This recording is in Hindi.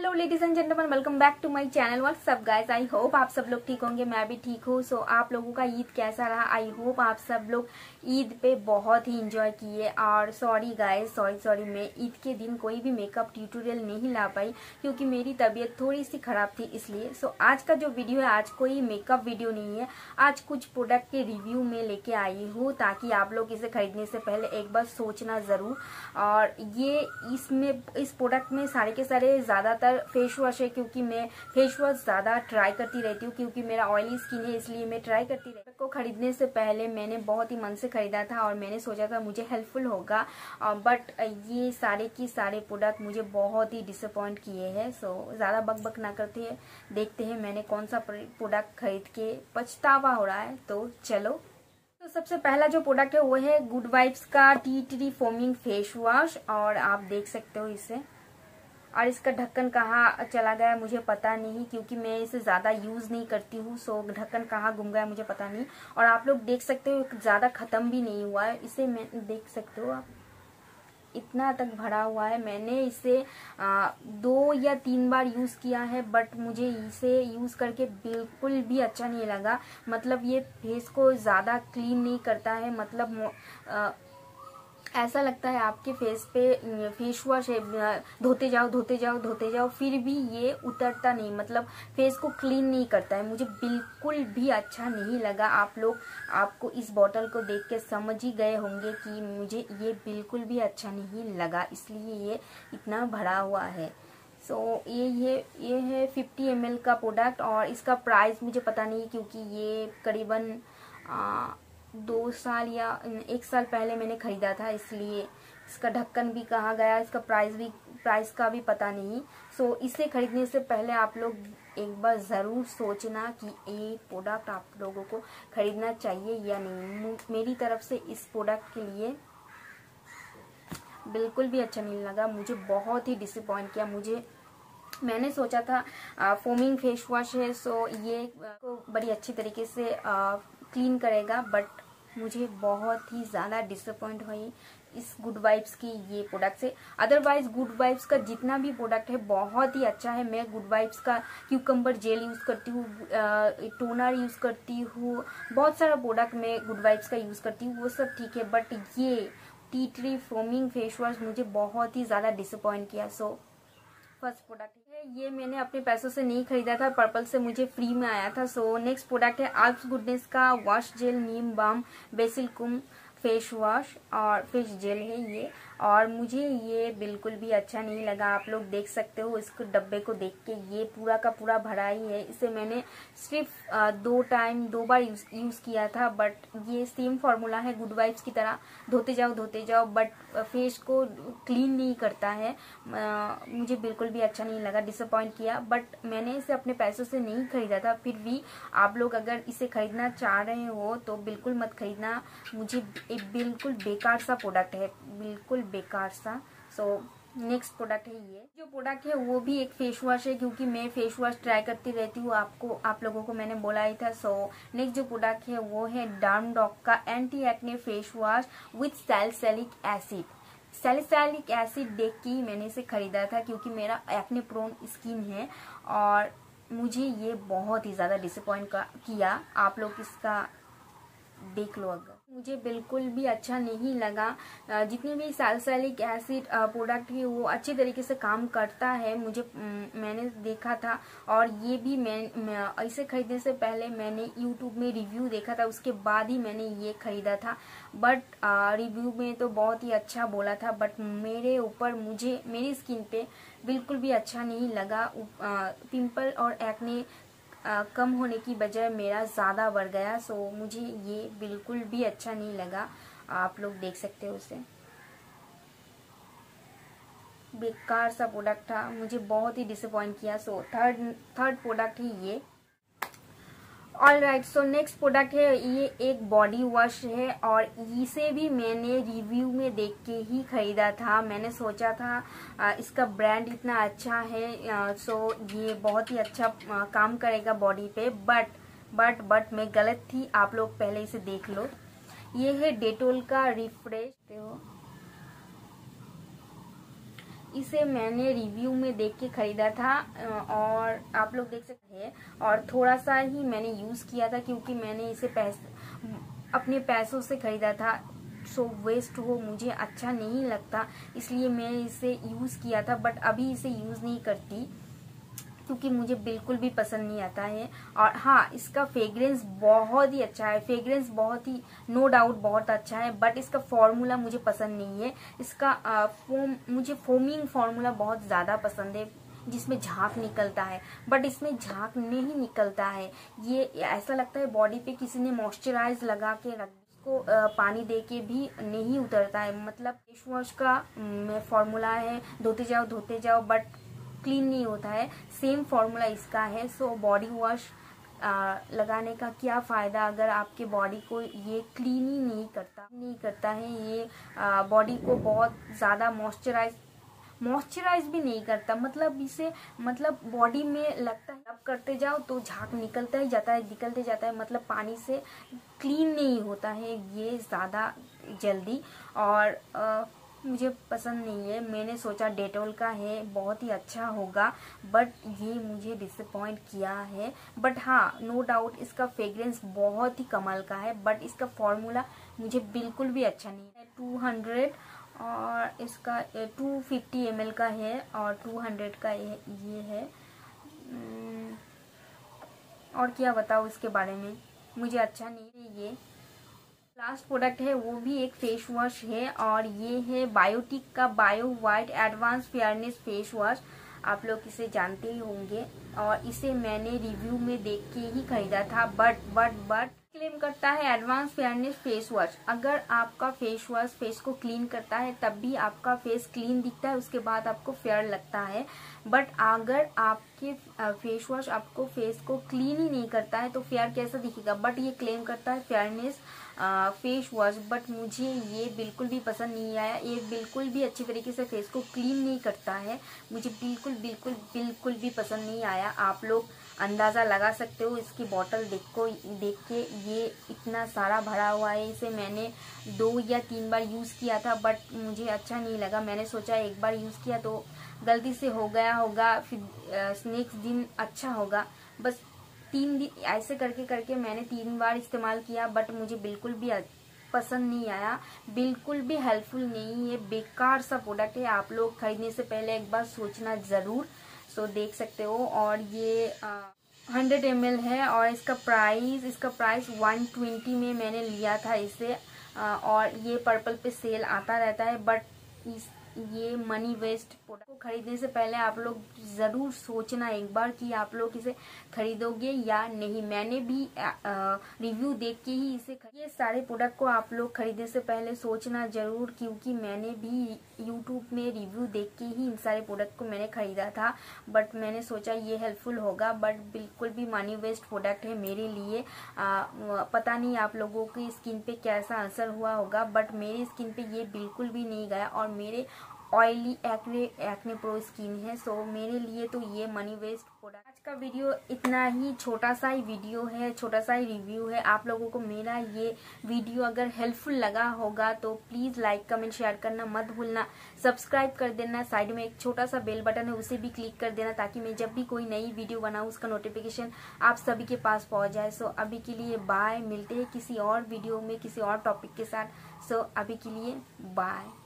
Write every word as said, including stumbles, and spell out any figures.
Hello ladies and gentleman, welcome back to my channel. What's up guys, I hope आप सब लोग ठीक होंगे, मैं भी ठीक हूँ। सो so, आप लोगों का ईद कैसा रहा? आई होप आप सब लोग ईद पे बहुत ही एंजॉय किए। और सॉरी गाइस, सॉरी सॉरी मैं ईद के दिन कोई भी मेकअप ट्यूटोरियल नहीं ला पाई क्योंकि मेरी तबीयत थोड़ी सी खराब थी इसलिए। सो so, आज का जो वीडियो है, आज कोई मेकअप वीडियो नहीं है, आज कुछ प्रोडक्ट के रिव्यू में लेके आई हूँ ताकि आप लोग इसे खरीदने से पहले एक बार सोचना जरूर। और ये इसमें इस प्रोडक्ट में सारे के सारे ज्यादातर फेस वॉश है क्योंकि मैं फेस वॉश ज्यादा ट्राई करती रहती हूँ क्योंकि मेरा ऑयली स्किन है, इसलिए मैं ट्राई करती रहती हूँ। को खरीदने से पहले मैंने बहुत ही मन से खरीदा था और मैंने सोचा था मुझे हेल्पफुल होगा, बट ये सारे की सारे प्रोडक्ट मुझे बहुत ही डिसअपॉइंट किए हैं। सो ज्यादा बक बक ना करते हैं, देखते हैं मैंने कौन सा प्रोडक्ट खरीद के पछतावा हो रहा है। तो चलो, तो सबसे पहला जो प्रोडक्ट है वो है गुड वाइब्स का tea tree foaming face wash. और आप देख सकते हो इसे, और इसका ढक्कन कहाँ चला गया मुझे पता नहीं क्योंकि मैं इसे ज़्यादा यूज़ नहीं करती हूँ। सो ढक्कन कहाँ गुम गया मुझे पता नहीं। और आप लोग देख सकते हो ज़्यादा ख़त्म भी नहीं हुआ है, इसे मैं देख सकते हो आप, इतना तक भरा हुआ है। मैंने इसे आ, दो या तीन बार यूज़ किया है, बट मुझे इसे यूज़ करके बिल्कुल भी अच्छा नहीं लगा। मतलब ये फेस को ज़्यादा क्लीन नहीं करता है, मतलब आ, ऐसा लगता है आपके फेस पे फेस वॉश धोते जाओ धोते जाओ धोते जाओ फिर भी ये उतरता नहीं, मतलब फेस को क्लीन नहीं करता है। मुझे बिल्कुल भी अच्छा नहीं लगा। आप लोग आपको इस बॉटल को देख के समझ ही गए होंगे कि मुझे ये बिल्कुल भी अच्छा नहीं लगा, इसलिए ये इतना भरा हुआ है। सो so, ये ये ये है फिफ्टी एम एल का प्रोडक्ट और इसका प्राइस मुझे पता नहीं क्योंकि ये करीबन दो साल या एक साल पहले मैंने खरीदा था, इसलिए इसका ढक्कन भी कहाँ गया, इसका प्राइस भी प्राइस का भी पता नहीं। सो so, इसे खरीदने से पहले आप लोग एक बार ज़रूर सोचना कि ये प्रोडक्ट आप लोगों को खरीदना चाहिए या नहीं। मेरी तरफ से इस प्रोडक्ट के लिए बिल्कुल भी अच्छा नहीं लगा, मुझे बहुत ही डिसअपॉइंट किया। मुझे मैंने सोचा था आ, फोमिंग फेस वॉश है सो ये को बड़ी अच्छी तरीके से आ, क्लीन करेगा, बट मुझे बहुत ही ज़्यादा डिसअपॉइंट हुई इस गुड वाइब्स की ये प्रोडक्ट से। अदरवाइज गुड वाइब्स का जितना भी प्रोडक्ट है बहुत ही अच्छा है। मैं गुड वाइब्स का क्यूकम्बर जेल यूज़ करती हूँ, टोनर यूज़ करती हूँ, बहुत सारा प्रोडक्ट मैं गुड वाइब्स का यूज़ करती हूँ, वो सब ठीक है। बट ये tea tree foaming face wash मुझे बहुत ही ज़्यादा डिसअपॉइंट किया। सो फर्स्ट प्रोडक्ट है ये, मैंने अपने पैसों से नहीं खरीदा था, पर्पल से मुझे फ्री में आया था। सो नेक्स्ट प्रोडक्ट है आल्प्स गुडनेस का wash gel neem balm basilicum face wash और फेस जेल है ये, और मुझे ये बिल्कुल भी अच्छा नहीं लगा। आप लोग देख सकते हो इसको डब्बे को देख के, ये पूरा का पूरा भरा ही है। इसे मैंने सिर्फ दो टाइम दो बार यूज, यूज़ किया था, बट ये सेम फार्मूला है गुड वाइब्स की तरह, धोते जाओ धोते जाओ, बट फेस को क्लीन नहीं करता है। आ, मुझे बिल्कुल भी अच्छा नहीं लगा, डिसअपॉइंट किया। बट मैंने इसे अपने पैसों से नहीं खरीदा था, फिर भी आप लोग अगर इसे खरीदना चाह रहे हो तो बिल्कुल मत खरीदना। मुझे एक बिल्कुल बेकार सा प्रोडक्ट है, बिल्कुल बेकार सा। सो नेक्स्ट प्रोडक्ट है ये, जो प्रोडक्ट है वो भी एक फेस वॉश है क्योंकि मैं फेस वॉश ट्राई करती रहती हूँ, आपको आप लोगों को मैंने बोला ही था। सो नेक्स्ट जो प्रोडक्ट है वो है डर्म डॉक का anti acne face wash with salicylic acid. Salicylic acid देख के ही मैंने इसे खरीदा था क्योंकि मेरा एक्ने प्रोन स्किन है और मुझे ये बहुत ही ज़्यादा डिसअपॉइंट किया। आप लोग इसका देख लो, अगर मुझे बिल्कुल भी अच्छा नहीं लगा। जितने भी सैलिसिलिक एसिड प्रोडक्ट है वो अच्छे तरीके से काम करता है, मुझे मैंने देखा था। और ये भी मैं, मैं इसे खरीदने से पहले मैंने यूट्यूब में रिव्यू देखा था, उसके बाद ही मैंने ये खरीदा था। बट रिव्यू में तो बहुत ही अच्छा बोला था, बट मेरे ऊपर मुझे मेरी स्किन पे बिल्कुल भी अच्छा नहीं लगा। पिंपल और एक्ने आ, कम होने की बजाय मेरा ज़्यादा बढ़ गया। सो मुझे ये बिल्कुल भी अच्छा नहीं लगा। आप लोग देख सकते हो उसे, बेकार सा प्रोडक्ट था, मुझे बहुत ही डिसअपॉइंट किया। सो थर्ड थर्ड प्रोडक्ट है ये। All right, so next product है ये एक बॉडी वॉश है और इसे भी मैंने रिव्यू में देख के ही खरीदा था। मैंने सोचा था आ, इसका ब्रांड इतना अच्छा है, आ, सो ये बहुत ही अच्छा आ, काम करेगा बॉडी पे, बट बट बट मैं गलत थी। आप लोग पहले इसे देख लो। ये है डेटोल का रिफ्रेश, इसे मैंने रिव्यू में देख के खरीदा था और आप लोग देख सकते हैं, और थोड़ा सा ही मैंने यूज़ किया था क्योंकि मैंने इसे पैसे अपने पैसों से खरीदा था। सो वेस्ट हो मुझे अच्छा नहीं लगता, इसलिए मैं इसे यूज़ किया था, बट अभी इसे यूज़ नहीं करती क्योंकि मुझे बिल्कुल भी पसंद नहीं आता है। और हाँ, इसका फ्रेग्रेंस बहुत ही अच्छा है, फ्रेग्रेंस बहुत ही नो डाउट बहुत अच्छा है, बट इसका फॉर्मूला मुझे पसंद नहीं है। इसका आ, फोम मुझे फोमिंग फार्मूला बहुत ज़्यादा पसंद है जिसमें झाग निकलता है, बट इसमें झाग नहीं निकलता है। ये ऐसा लगता है बॉडी पे किसी ने मॉइस्चराइज लगा के रख को पानी दे के भी नहीं उतरता है। मतलब फेस वॉश का फॉर्मूला है धोते जाओ धोते जाओ बट क्लीन नहीं होता है, सेम फॉर्मूला इसका है। सो बॉडी वॉश लगाने का क्या फ़ायदा अगर आपके बॉडी को ये क्लीन ही नहीं करता नहीं करता है। ये बॉडी को बहुत ज़्यादा मॉइस्चराइज मॉइस्चराइज भी नहीं करता, मतलब इसे मतलब बॉडी में लगता है अब करते जाओ तो झाग निकलता ही जाता है निकलते जाता है, मतलब पानी से क्लीन नहीं होता है ये ज़्यादा जल्दी। और आ, मुझे पसंद नहीं है। मैंने सोचा डेटॉल का है बहुत ही अच्छा होगा, बट ये मुझे डिसअपॉइंट किया है। बट हाँ, नो डाउट इसका फ्रेग्रेंस बहुत ही कमाल का है, बट इसका फॉर्मूला मुझे बिल्कुल भी अच्छा नहीं है। टू हंड्रेड और इसका टू फिफ्टी एम एल का है और टू हंड्रेड का ये है। और क्या बताऊँ इसके बारे में, मुझे अच्छा नहीं है। ये लास्ट प्रोडक्ट है वो भी एक फेस वॉश है और ये है बायोटिक का bio white advance fairness face wash. आप लोग इसे जानते ही होंगे और इसे मैंने रिव्यू में देख के ही खरीदा था। बट बट बट क्लेम करता है एडवांस फेयरनेस फेस वॉश। अगर आपका फेस वॉश फेस को क्लीन करता है तब भी आपका फेस क्लीन दिखता है, उसके बाद आपको फेयर लगता है। बट अगर आपके फेस वॉश आपको फेस को क्लीन ही नहीं करता है तो फेयर कैसा दिखेगा। बट ये क्लेम करता है फेयरनेस फेस वॉश, बट मुझे ये बिल्कुल भी पसंद नहीं आया। ये बिल्कुल भी अच्छी तरीके से फेस को क्लीन नहीं करता है, मुझे बिल्कुल बिल्कुल बिल्कुल भी पसंद नहीं आया। आप लोग अंदाज़ा लगा सकते हो इसकी बॉटल देख को देख के, ये इतना सारा भरा हुआ है। इसे मैंने दो या तीन बार यूज़ किया था बट मुझे अच्छा नहीं लगा। मैंने सोचा एक बार यूज़ किया तो गलती से हो गया होगा, फिर नेक्स्ट दिन अच्छा होगा। बस तीन दिन ऐसे करके करके मैंने तीन बार इस्तेमाल किया, बट मुझे बिल्कुल भी पसंद नहीं आया, बिल्कुल भी हेल्पफुल नहीं है, बेकार सा प्रोडक्ट है। आप लोग खरीदने से पहले एक बार सोचना ज़रूर। सो देख सकते हो। और ये हंड्रेड एम एल है और इसका प्राइस इसका प्राइस वन ट्वेंटी में मैंने लिया था इसे। आ, और ये पर्पल पे सेल आता रहता है, बट इस ये मनी वेस्ट प्रोडक्ट को खरीदने से पहले आप लोग ज़रूर सोचना एक बार कि आप लोग इसे खरीदोगे या नहीं। मैंने भी रिव्यू देख के ही इसे ये सारे प्रोडक्ट को आप लोग खरीदने से पहले सोचना ज़रूर, क्योंकि मैंने भी यूट्यूब में रिव्यू देख के ही इन सारे प्रोडक्ट को मैंने ख़रीदा था। बट मैंने सोचा ये हेल्पफुल होगा, बट बिल्कुल भी मनी वेस्ट प्रोडक्ट है मेरे लिए। आ, पता नहीं आप लोगों की स्किन पे कैसा असर हुआ होगा, बट मेरी स्किन पे ये बिल्कुल भी नहीं गया और मेरे oily acne acne prone skin है। सो मेरे लिए तो ये मनी वेस्ट प्रोडक्ट। आज का वीडियो इतना ही छोटा सा ही वीडियो है, छोटा सा ही रिव्यू है। आप लोगों को मेरा ये वीडियो अगर हेल्पफुल लगा होगा तो प्लीज़ लाइक कमेंट शेयर करना मत भूलना, सब्सक्राइब कर देना। साइड में एक छोटा सा बेल बटन है उसे भी क्लिक कर देना ताकि मैं जब भी कोई नई वीडियो बनाऊँ उसका नोटिफिकेशन आप सभी के पास पहुँच जाए। सो अभी के लिए बाय, मिलते हैं किसी और वीडियो में किसी और टॉपिक के साथ। सो अभी के लिए बाय।